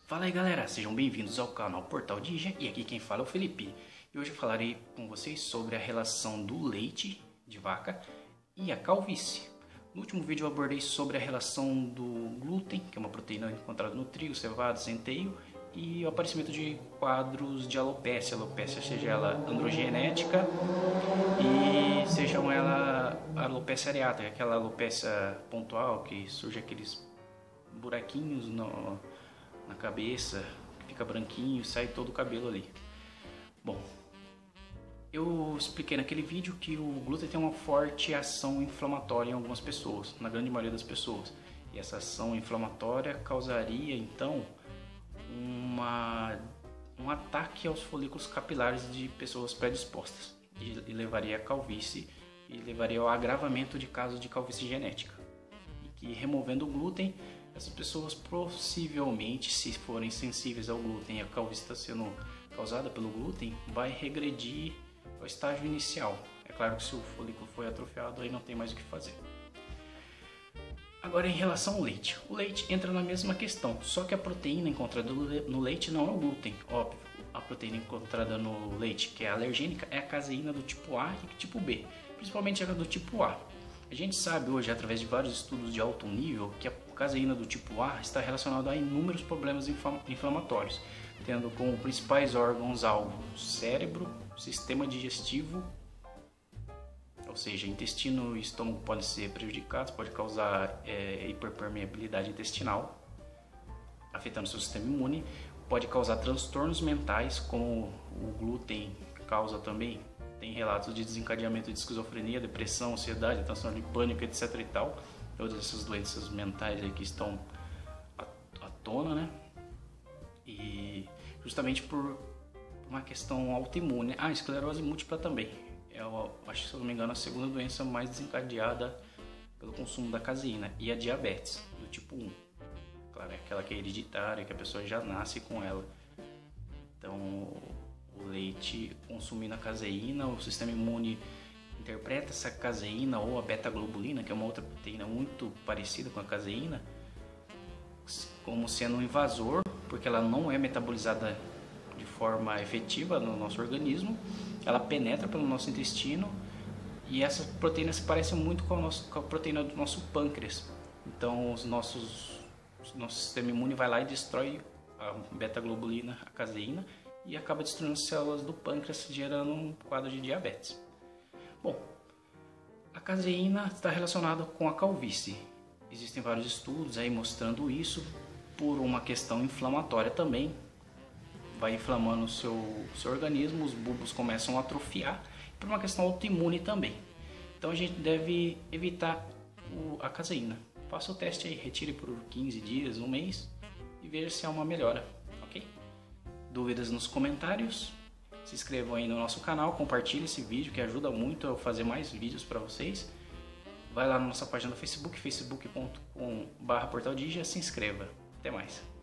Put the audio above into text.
Fala aí galera, sejam bem-vindos ao canal Portal Dija e aqui quem fala é o Felipe. E hoje eu falarei com vocês sobre a relação do leite de vaca e a calvície. No último vídeo eu abordei sobre a relação do glúten, que é uma proteína encontrada no trigo, cevada, centeio, e o aparecimento de quadros de alopecia, seja ela androgenética e seja ela alopecia areata, aquela alopecia pontual que surge aqueles buraquinhos na cabeça, fica branquinho e sai todo o cabelo ali. Bom, eu expliquei naquele vídeo que o glúten tem uma forte ação inflamatória em algumas pessoas, na grande maioria das pessoas. E essa ação inflamatória causaria então um ataque aos folículos capilares de pessoas predispostas e levaria à calvície e levaria ao agravamento de casos de calvície genética. E que removendo o glúten, essas pessoas possivelmente, se forem sensíveis ao glúten e a calvície está sendo causada pelo glúten, vai regredir ao estágio inicial. É claro que se o folículo foi atrofiado, aí não tem mais o que fazer. Agora em relação ao leite. O leite entra na mesma questão, só que a proteína encontrada no leite não é o glúten, óbvio. A proteína encontrada no leite, que é alergênica, é a caseína do tipo A e tipo B, principalmente a do tipo A. A gente sabe hoje, através de vários estudos de alto nível, que a caseína do tipo A está relacionada a inúmeros problemas inflamatórios, tendo como principais órgãos-alvo o cérebro, o sistema digestivo, ou seja, intestino e estômago podem ser prejudicados, pode causar hiperpermeabilidade intestinal, afetando o seu sistema imune, pode causar transtornos mentais, como o glúten causa também. Tem relatos de desencadeamento de esquizofrenia, depressão, ansiedade, transtorno de pânico, etc. e tal. Todas essas doenças mentais aí que estão à tona, né? E justamente por uma questão autoimune. Esclerose múltipla também. Eu acho que, se eu não me engano, a segunda doença mais desencadeada pelo consumo da caseína. E a diabetes, do tipo 1. Claro, é aquela que é hereditária, que a pessoa já nasce com ela. Então, o leite consumindo a caseína, o sistema imune interpreta essa caseína ou a beta-globulina, que é uma outra proteína muito parecida com a caseína, como sendo um invasor, porque ela não é metabolizada de forma efetiva no nosso organismo, ela penetra pelo nosso intestino e essa proteína se parece muito com a proteína do nosso pâncreas. Então o nosso sistema imune vai lá e destrói a beta-globulina, a caseína, e acaba destruindo as células do pâncreas, gerando um quadro de diabetes. Bom, a caseína está relacionada com a calvície. Existem vários estudos aí mostrando isso por uma questão inflamatória também. Vai inflamando o seu organismo, os bulbos começam a atrofiar, por uma questão autoimune também. Então a gente deve evitar a caseína. Faça o teste aí, retire por 15 dias, um mês e veja se há uma melhora, ok? Dúvidas nos comentários, se inscrevam aí no nosso canal, compartilhe esse vídeo que ajuda muito a fazer mais vídeos para vocês. Vai lá na nossa página do Facebook, facebook.com/portaldija, se inscreva. Até mais.